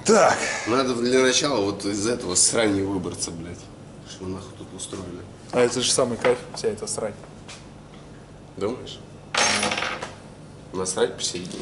Так. Надо для начала вот из этого срани выбраться, блядь. Что нахуй тут устроили? А это же самый кайф, вся эта срань. Думаешь? Насрать посередине.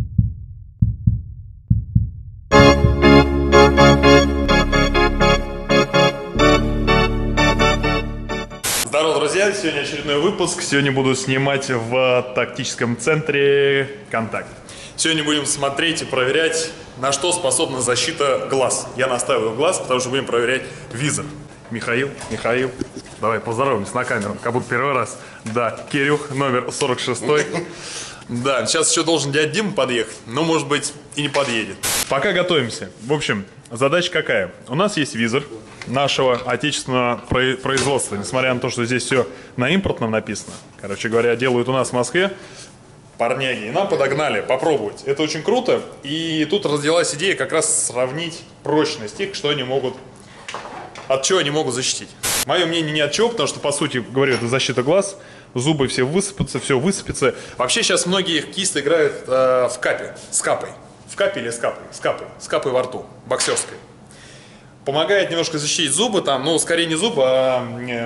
Здорово, друзья! Сегодня очередной выпуск. Сегодня буду снимать в тактическом центре «Контакт». Сегодня будем смотреть и проверять, на что способна защита глаз. Я настаиваю глаз, потому что будем проверять визор. Михаил, давай поздороваемся на камеру, как будто первый раз. Да, Кирюх, номер 46. Да, сейчас еще должен дядя Дима подъехать, но, может быть, и не подъедет. Пока готовимся. В общем, задача какая? У нас есть визор нашего отечественного производства, несмотря на то, что здесь все на импортном написано. Короче говоря, делают у нас в Москве парняги, и нам подогнали попробовать. Это очень круто, и тут родилась идея как раз сравнить прочность их, что они могут, от чего они могут защитить. Мое мнение не от чего, потому что, по сути, говорю, это защита глаз, зубы все высыпятся, все высыпется. Вообще сейчас многие хоккеисты играют в капе, с капой. В капе или с капой? С капой во рту, боксерской. Помогает немножко защитить зубы, там, ну, скорее не зубы, а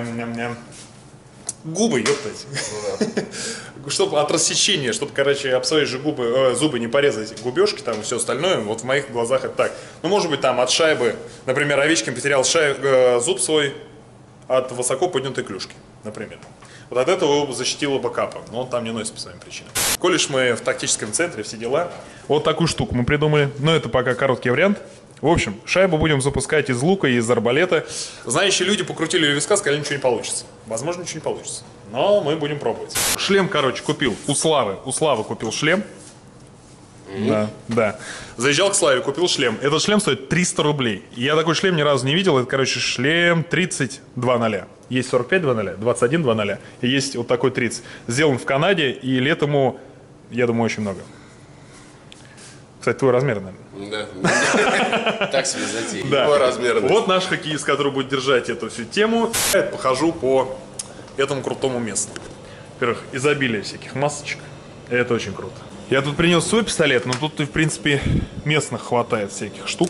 губы, ёптать. Чтобы от рассечения, чтобы, короче, об свои же зубы не порезать губежки там и все остальное. Вот в моих глазах это так. Ну, может быть, там от шайбы, например, Овечкин потерял зуб свой от высоко поднятой клюшки, например. Вот от этого его защитила бы капа, но он там не носит по своим причинам. Коли ж мы в тактическом центре, все дела. Вот такую штуку мы придумали, но это пока короткий вариант. В общем, шайбу будем запускать из лука и из арбалета. Знающие люди покрутили у виска, сказали, ничего не получится. Возможно, ничего не получится, но мы будем пробовать. Шлем, короче, купил у Славы. У Славы купил шлем. Да. Заезжал к Славе, купил шлем. Этот шлем стоит 300 рублей. Я такой шлем ни разу не видел. Это, короче, шлем 32.0. Есть 45.2.0, 21.2.0. И есть вот такой 30. Сделан в Канаде, и лет ему, я думаю, очень много. Кстати, твой размер, наверное. Да. Так себе затея. Его размерность. Вот наш хоккеист, который будет держать эту всю тему. Я похожу по этому крутому месту. Во-первых, изобилие всяких масочек. Это очень круто. Я тут принес свой пистолет, но тут, в принципе, местных хватает всяких штук.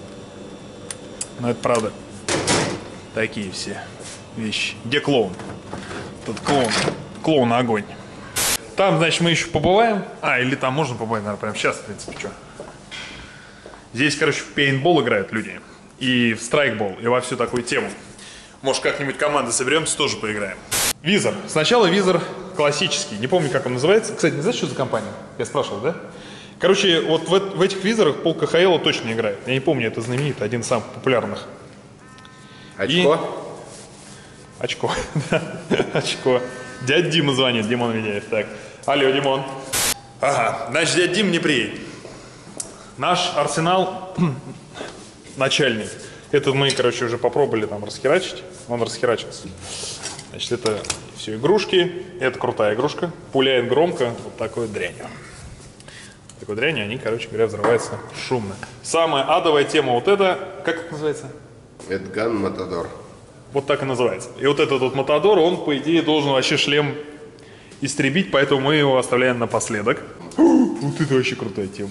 Но это правда. Такие все вещи. Где клоун? Тут клоун. Клоун огонь. Там, значит, мы еще побываем. Или там можно побывать, наверное, прямо сейчас, в принципе, что. Здесь, короче, в пейнтбол играют люди. И в страйкбол, и во всю такую тему. Может, как-нибудь команды соберемся, тоже поиграем. Визор. Сначала визор классический. Не помню, как он называется. Кстати, не знаешь, что за компания? Я спрашивал, да? Короче, вот в этих визорах пол КХЛ точно играет. Я не помню, это знаменитый, один из самых популярных. Очко, да. Очко. Дядя Дима звонит, Димон Ведяев. Так. Алло, Димон. Ага, значит, дядя Дим не приедет. Наш арсенал начальник. Этот мы, короче, уже попробовали там расхерачить. Он расхерачился. Значит, это все игрушки. Это крутая игрушка. Пуляет громко. Вот такой дрянью. Такой дрянью они, короче говоря, взрываются шумно. Самая адовая тема вот это. Как это называется? Эдган Матадор. Вот так и называется. И вот этот вот Матадор, он, по идее, должен вообще шлем истребить, поэтому мы его оставляем напоследок. Вот это вообще крутая тема.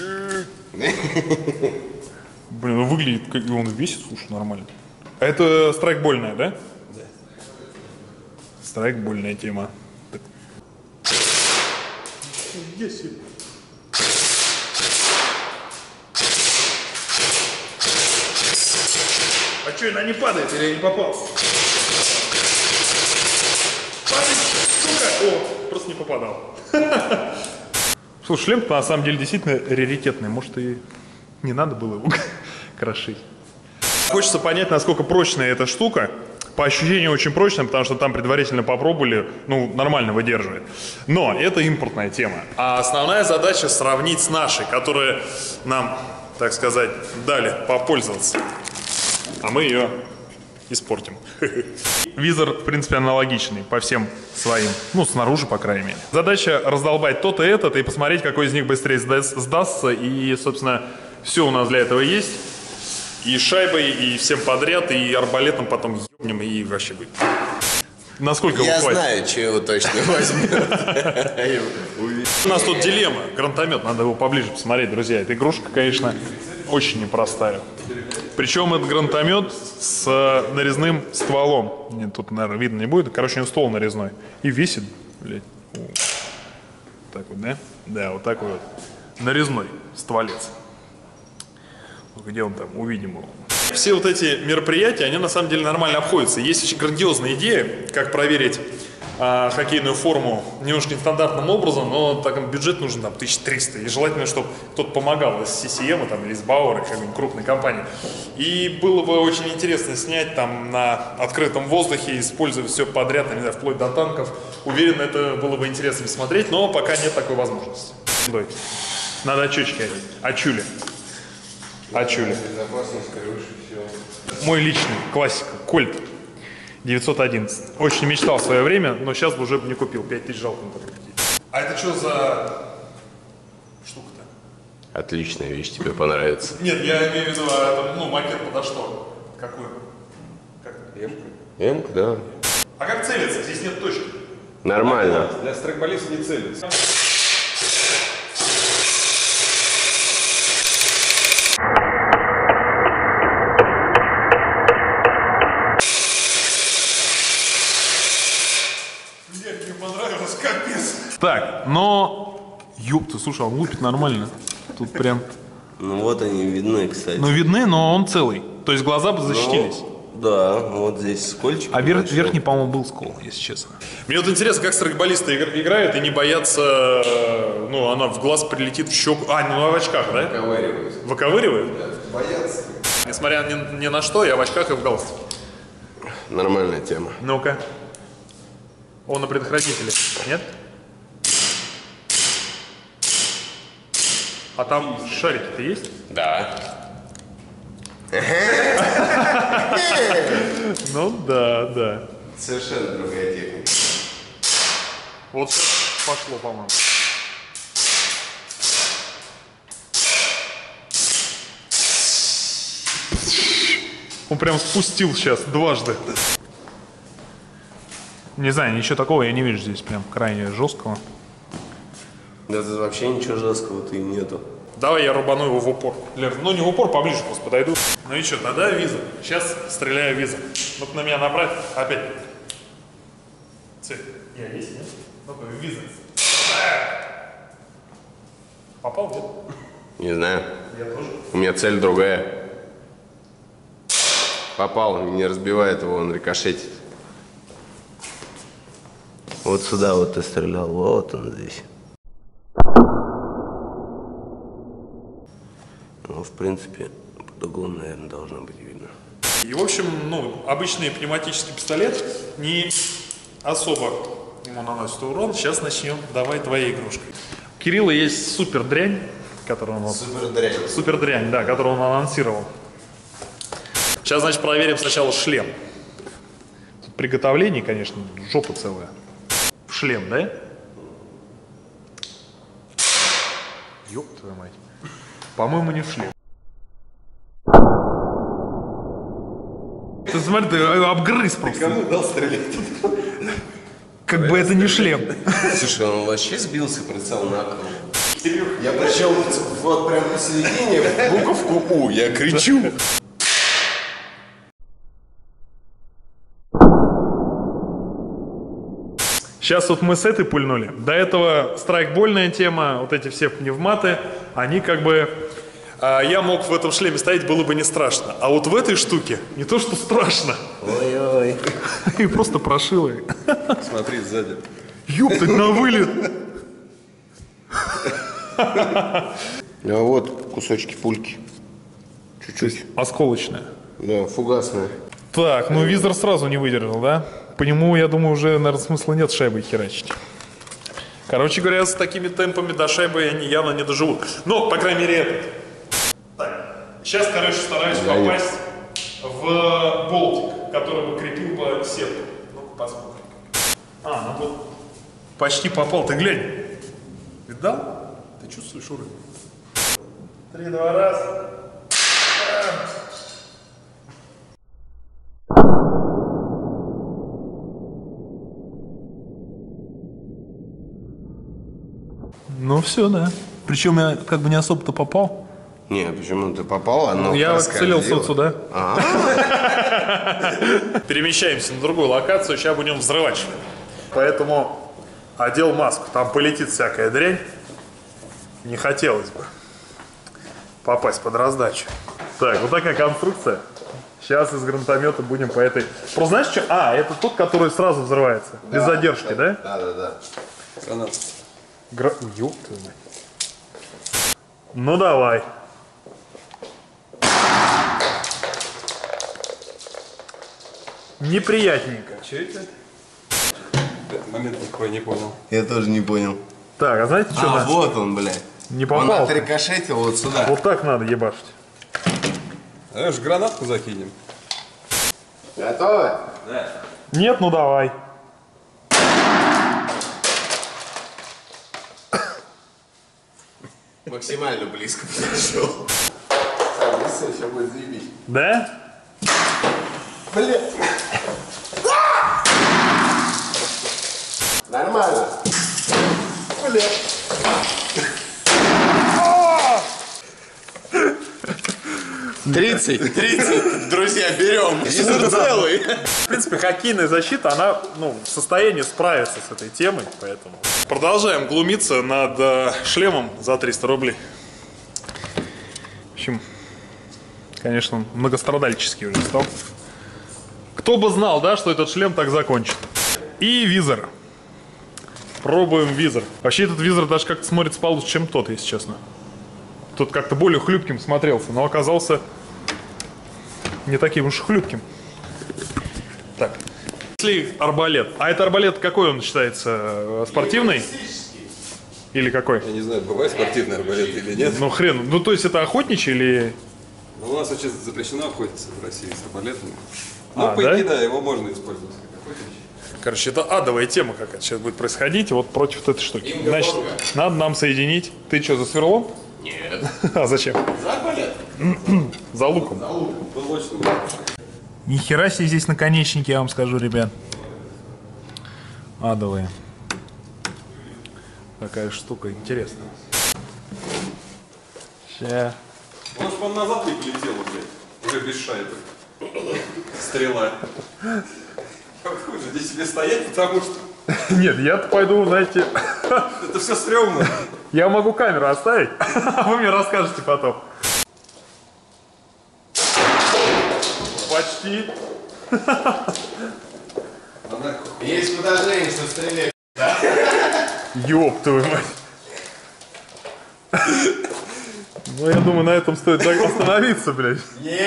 Блин, ну выглядит, как он весит, слушай, нормально. А это страйкбольная, да? Да. Страйкбольная тема. Так. А что, она не падает или я не попал? Падает, сука! О, просто не попадал. Слушай, шлем на самом деле действительно раритетный. Может, и не надо было его крошить. Хочется понять, насколько прочная эта штука. По ощущению очень прочная, потому что там предварительно попробовали, ну, нормально выдерживает. Но это импортная тема. А основная задача сравнить с нашей, которая нам, так сказать, дали попользоваться. А мы ее испортим. Визор, в принципе, аналогичный по всем своим, ну, снаружи, по крайней мере. Задача раздолбать тот и этот и посмотреть, какой из них быстрее сдастся. И, собственно, все у нас для этого есть. И шайбой, и всем подряд, и арбалетом потом ебнем, и вообще будет. Насколько его хватит? Я знаю, что его точно возьмет. У нас тут дилемма. Гранатомет, надо его поближе посмотреть, друзья. Это игрушка, конечно, очень непростая. Причем это гранатомет с нарезным стволом. Нет, тут, наверное, видно не будет. Короче, ствол нарезной. И весит, блядь. Так вот, да? Да, вот такой вот. Нарезной стволец. Где он там? Увидим его. Все вот эти мероприятия, они на самом деле нормально обходятся. Есть очень грандиозная идея, как проверить хоккейную форму немножко нестандартным образом, но так, бюджет нужен там 1300. И желательно, чтобы кто-то помогал из CCM там, или из Бауэра, какой-нибудь крупной компании. И было бы очень интересно снять там на открытом воздухе, используя все подряд, не знаю, вплоть до танков. Уверен, это было бы интересно смотреть, но пока нет такой возможности. Надо очечки одеть. Очули. Очули. Мой личный классика. Кольт 911. Очень мечтал в свое время, но сейчас бы уже не купил. 5000 жалко на такой. А это что за штука-то? Отличная вещь, тебе понравится. Нет, я имею в виду, это, макет подо что? Какую? Как? М-ка, да. А как целиться? Здесь нет точки. Нормально. Для страйкболиста не целится. Мне понравилось, капец. Так, но... Ёпта, слушай, он лупит нормально. Тут прям... Ну вот они видны, кстати. Ну видны, но он целый. То есть глаза бы защитились. Да, вот здесь скольчик. А верхний, по-моему, был скол, если честно. Мне вот интересно, как страйкболисты играют и не боятся, она в глаз прилетит в щеку. В очках, да? Выковыривают. Выковыривают? Да, боятся. Несмотря ни на что, я в очках и в галстуке. Нормальная тема. Ну-ка. Он на предохранителе, нет? А там шарики-то есть? Да. Ну да. Совершенно другая техника. Вот пошло, по-моему. Он прям спустил сейчас дважды. Не знаю, ничего такого я не вижу здесь, прям крайне жесткого. Да тут вообще ничего жесткого-то и нету. Давай я рубану его в упор. Лер, не в упор, поближе просто подойду. Ну и что, тогда виза. Сейчас стреляю виза. Ну-ка на меня направь. Опять. Цель. Я есть, нет? Ну-ка, виза. Попал, нет? Не знаю. Я тоже. У меня цель другая. Попал, не разбивает его, он рикошетит. Вот сюда вот ты стрелял, вот он здесь. Ну, в принципе, под углом, наверное, должно быть видно. И, в общем, обычный пневматический пистолет не особо ему наносит урон. Сейчас начнем. Давай твоей игрушкой. У Кирилла есть супер дрянь, которую он... Супер дрянь, да, которую он анонсировал. Сейчас, значит, проверим сначала шлем. Тут приготовление, конечно, жопа целая. В шлем, да? Ёб твою мать. По-моему, не в шлем. Ты смотри, ты обгрыз просто. Кому дал стрелять? Как бы это не шлем. Слушай, он вообще сбился, прицел на кол. Я причем вот прям посередине, в буковку У, я кричу. Сейчас вот мы с этой пульнули. До этого страйкбольная тема, вот эти все пневматы, они как бы... я мог в этом шлеме стоять, было бы не страшно. А вот в этой штуке не то, что страшно. Ой-ой. И просто прошило. Смотри, сзади. Ёптать, на вылет. А вот кусочки пульки. Чуть-чуть. Осколочная. Да, фугасная. Так, визор сразу не выдержал, да? По нему, я думаю, уже, наверное, смысла нет шайбой херачить. Короче говоря, с такими темпами до шайбы они явно не доживут. Ну, по крайней мере, этот. Так, сейчас, стараюсь попасть в болтик, который бы крепил бы сетку. Ну-ка, посмотрим. Вот. Почти попал. Ты глянь. Видал? Ты чувствуешь уровень? 3-2 раз. Ну все, да. Причем я как бы не особо-то попал. Не, почему ты попал? Оно Я проскользило. целился вот сюда. Перемещаемся на другую локацию, сейчас будем взрывать. Поэтому одел маску, там полетит всякая дрянь. Не хотелось бы попасть под раздачу. Так, вот такая конструкция. Сейчас из гранатомета будем по этой... Просто знаешь что? А, это тот, который сразу взрывается. Без задержки, да? Да. Гранат. Ёб твою мать. Ну давай. Неприятненько. Че это? Этот момент никакой не понял. Я тоже не понял. Так, а знаете, что надо? Вот он, блядь. Не Он попал. отрикошетил вот сюда. Вот так надо ебашить. Давай же гранатку закинем. Готовы? Нет, ну давай. Максимально близко подошел. Сейчас будет заебись. Да? Блядь. Нормально. Блядь. Тридцать, друзья, берем. Визор целый. В принципе, хоккейная защита, она в состоянии справиться с этой темой, поэтому... Продолжаем глумиться над шлемом за 300 рублей. В общем, конечно, многострадальческий уже стал. Кто бы знал, да, что этот шлем так закончит. И визор. Пробуем визор. Вообще этот визор даже как-то смотрится получше, чем тот, если честно. Тот как-то более хлюпким смотрелся, но оказался не таким уж хлюпким. Так. Если арбалет. А это арбалет какой он считается? Спортивный? Или какой? Я не знаю, бывает спортивный арбалет или нет. Ну хрен. Ну то есть это охотничий или... Но у нас вообще запрещено охотиться в России с арбалетами. Но А, по да? идее, да, его можно использовать как охотничий. Короче, это адовая тема какая-то сейчас будет происходить. Вот против этой штуки. Значит, надо нам соединить. Ты что, за сверлом? Нет. А зачем? За арбалет. За луком. Позолоченный. Нихера себе здесь наконечники, я вам скажу, ребят. Адовые. Такая штука интересная. Ща. Он же вам назад не полетел, блядь. Уже без шайбы. Стрела. Хуже здесь себе стоять, потому что Нет, я-то пойду, знаете, это все стрёмно. я могу камеру оставить, а вы мне расскажете потом. Почти. Есть подозрение, что стреляет. Ёб твою мать. Ну, я думаю, на этом стоит остановиться, блядь.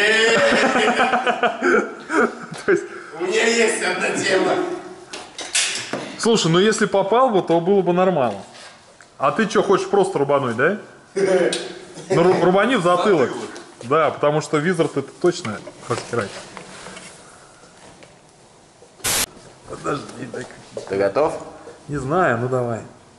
То есть, У меня есть одна тема. слушай, ну если попал бы, то было бы нормально. А ты что, хочешь просто рубануть, да? Ну, рубани в затылок. Да, потому что визор-то это точно раскирать. Подожди, дай-ка. Ты готов? Не знаю, ну давай.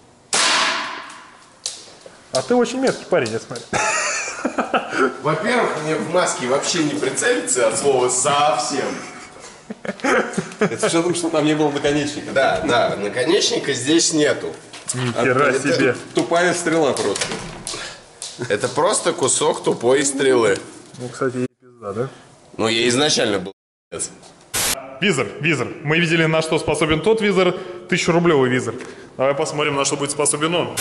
А ты очень меткий парень, я смотрю. Во-первых, мне в маске вообще не прицелиться от слова совсем. Это все потому, что там не было наконечника. Да, наконечника здесь нету. Нихера это- себе. Тупая стрела просто. Это просто кусок тупой стрелы. Ну, кстати, ей пизда, да? Ну, я изначально был. Визор. Мы видели, на что способен тот визор, 1000-рублевый визор. Давай посмотрим, на что будет способен он.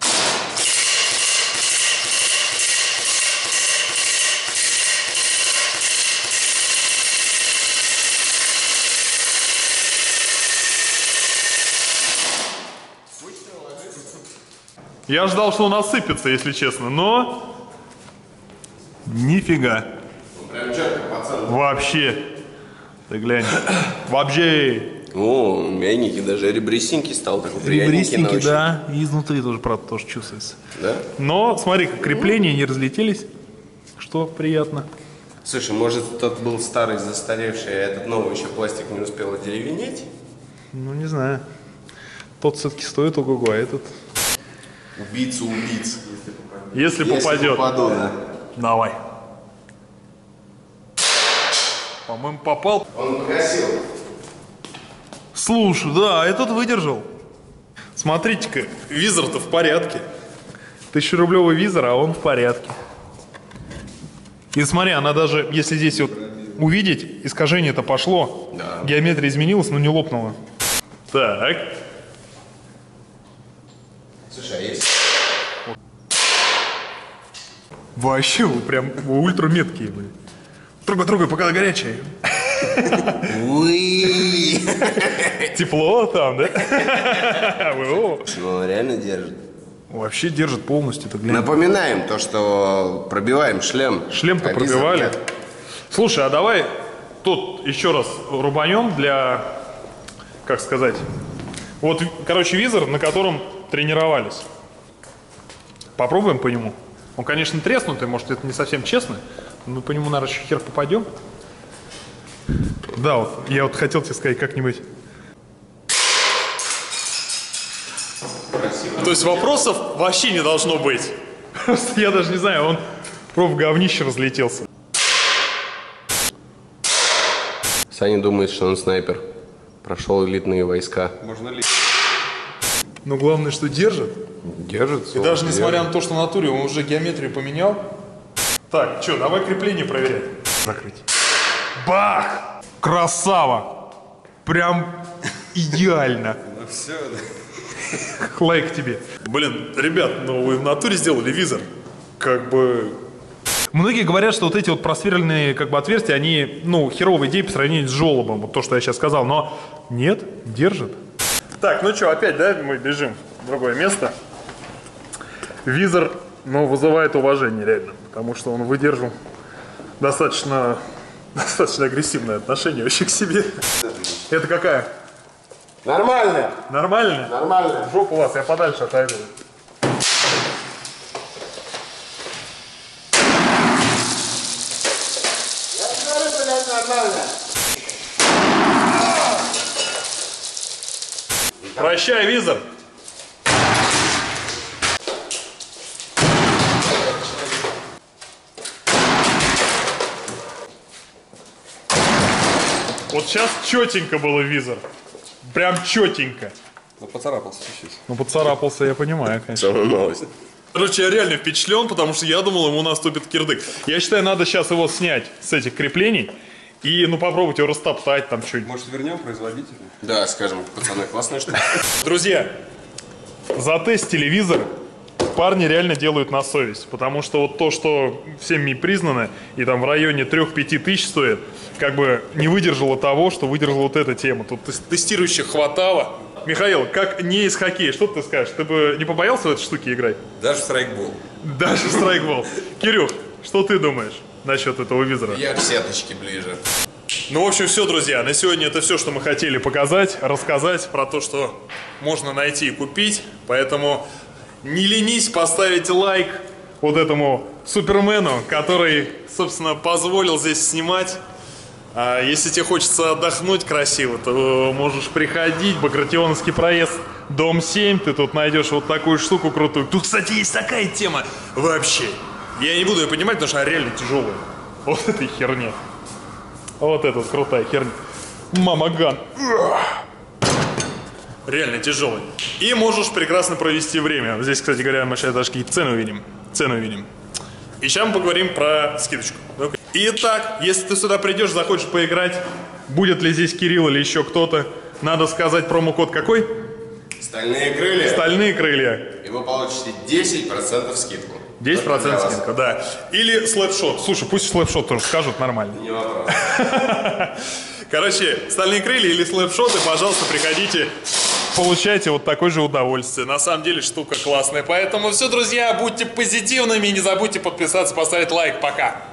Я ждал, что он осыпется, если честно, но... Нифига. Прям четко, пацан. Вообще. Ты глянь. Вообще. О, мягенький, даже ребресенький стал такой приятненький на ощупь. да. И изнутри тоже, правда, тоже чувствуется. Да? Но, смотри, как крепления не разлетелись, что приятно. Слушай, может, тот был старый, застаревший, а этот новый еще пластик не успел одеревенеть? Ну, не знаю. Тот все-таки стоит ого-го, а этот... Убийца убийц. Если попадет. попаду, да. Давай. По-моему, попал. Он погасил. Слушай, да, этот выдержал. Смотрите-ка, визор-то в порядке. 1000-рублевый визор, а он в порядке. И смотри, она даже, если здесь вот увидеть, искажение-то пошло. Да. Геометрия изменилась, но не лопнула. Так. Слушай, а есть? Вообще, вы прям ультра меткие, блин. Трогай, пока она горячая. Уи. Тепло там, да? Ну, реально держит. Вообще держит полностью. Напоминаем то, что пробиваем шлем. Шлем-то а визор пробивали. нет. Слушай, а давай тут еще раз рубанем для, как сказать, вот, короче, визор, на котором тренировались. Попробуем по нему. Он, конечно, треснутый, может, это не совсем честно, но мы по нему, наверное, еще хер попадем. Да, вот, я вот хотел тебе сказать как-нибудь. То есть вопросов вообще не должно быть. Просто я даже не знаю, он в говнище разлетелся. Саня думает, что он снайпер. Прошел элитные войска. Можно ли? Но главное, что держит. Держится. И даже несмотря на то, что в натуре он уже геометрию поменял. Так, что, давай крепление проверять. Закрыть. Бах! Красава! Прям идеально. Ну все, Лайк тебе. Блин, ребят, ну вы в натуре сделали визор. Как бы... Многие говорят, что вот эти вот просверленные как бы отверстия, они, ну, херовая идея по сравнению с желобом. Вот то, что я сейчас сказал. Но нет, держит. Так, ну что, опять, да, мы бежим в другое место. Визор, ну, вызывает уважение, реально. Потому что он выдержал достаточно агрессивное отношение вообще к себе. Это какая? Нормально. Нормально? Нормально. Жопу вас, я подальше отойду. Я говорю, блядь, нормально. Прощай, визор. Вот сейчас четенько было визор. Прям четенько. ну поцарапался чуть-чуть. Ну, поцарапался, я понимаю, конечно. Самая малость. Короче, я реально впечатлен, потому что я думал, ему наступит кирдык. Я считаю, надо сейчас его снять с этих креплений и, ну, попробовать его растоптать там чуть. Может, вернем производителю? Да, скажем, пацаны, классная штука. Друзья, затестили визор. Парни реально делают на совесть, потому что вот то, что всеми признано, и там в районе 3-5 тысяч стоит, как бы не выдержало того, что выдержала вот эта тема. Тут тестирующих хватало. Михаил, как не из хоккея, что ты скажешь? Ты бы не побоялся в этой штуке играть? Даже в страйкбол. Даже в страйкбол. Кирюх, что ты думаешь насчет этого визора? Я к сеточке ближе. Ну, в общем, все, друзья. На сегодня это все, что мы хотели показать, рассказать про то, что можно найти и купить. Поэтому не ленись поставить лайк вот этому супермену, который, собственно, позволил здесь снимать. А если тебе хочется отдохнуть красиво, то можешь приходить. Багратионовский проезд, дом 7. Ты тут найдешь вот такую штуку крутую. Тут, кстати, есть такая тема вообще. Я не буду ее понимать, потому что она реально тяжелая. Вот этой херня. Вот эта крутая херня. Мамаган. Реально тяжелый. И можешь прекрасно провести время. Здесь, кстати говоря, мы сейчас даже какие-то цены увидим. И сейчас мы поговорим про скидочку. Итак, если ты сюда придешь, захочешь поиграть, будет ли здесь Кирилл или еще кто-то, надо сказать промокод какой? Стальные крылья. Стальные крылья. И вы получите 10% скидку. 10% скидка, да. Или слэпшот. Слушай, пусть слэпшот тоже скажут, нормально. Не вопрос. Короче, стальные крылья или слэпшоты, пожалуйста, приходите, получайте вот такое же удовольствие. На самом деле штука классная. Поэтому все, друзья, будьте позитивными, не забудьте подписаться, поставить лайк. Пока.